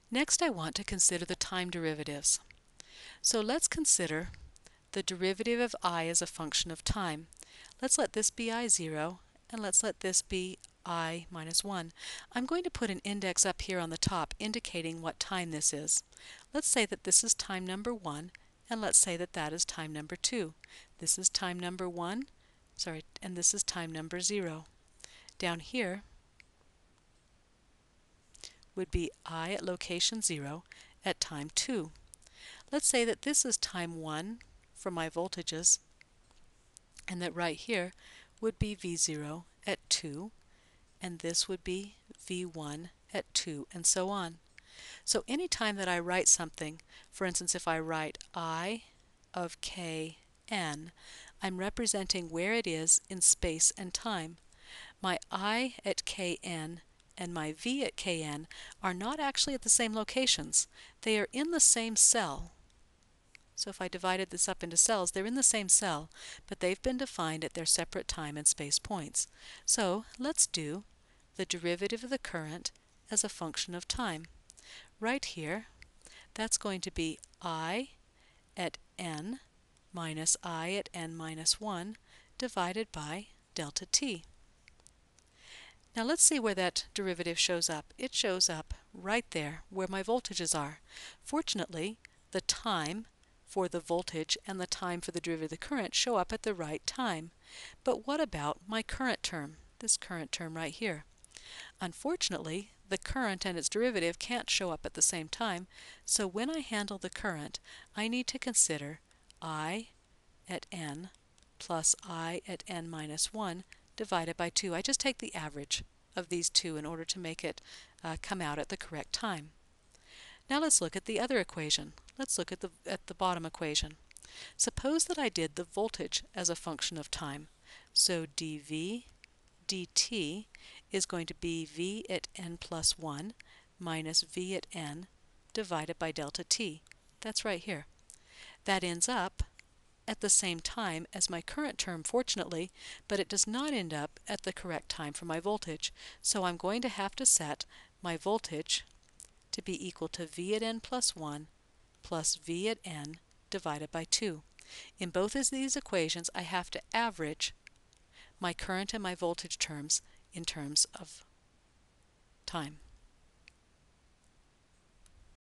Next, I want to consider the time derivatives. So let's consider the derivative of I as a function of time. Let's let this be I0, and let's let this be I minus 1. I'm going to put an index up here on the top indicating what time this is. Let's say that this is time number 1, and let's say that that is time number 2. This is time number 1, and this is time number 0. Down here would be I at location 0 at time 2. Let's say that this is time 1 for my voltages, and that right here would be V0 at 2, and this would be V1 at 2, and so on. So any time that I write something, for instance, if I write I of Kn, I'm representing where it is in space and time. My I at Kn and my V at Kn are not actually at the same locations. They are in the same cell. So if I divided this up into cells, they're in the same cell, but they've been defined at their separate time and space points. So let's do the derivative of the current as a function of time. Right here, that's going to be I at n minus I at n minus 1 divided by delta t. Now let's see where that derivative shows up. It shows up right there where my voltages are. Fortunately, the time for the voltage and the time for the derivative of the current show up at the right time. But what about my current term, this current term right here? Unfortunately, the current and its derivative can't show up at the same time, so when I handle the current, I need to consider I at n plus I at n minus 1 divided by 2. I just take the average of these two in order to make it come out at the correct time. Now let's look at the other equation. Let's look at the bottom equation. Suppose that I did the voltage as a function of time. So dV dt is going to be V at n plus 1 minus V at n divided by delta t. That's right here. That ends up at the same time as my current term, fortunately, but it does not end up at the correct time for my voltage. So I'm going to have to set my voltage to be equal to V at n plus 1 plus V at n divided by 2. In both of these equations, I have to average my current and my voltage terms in terms of time.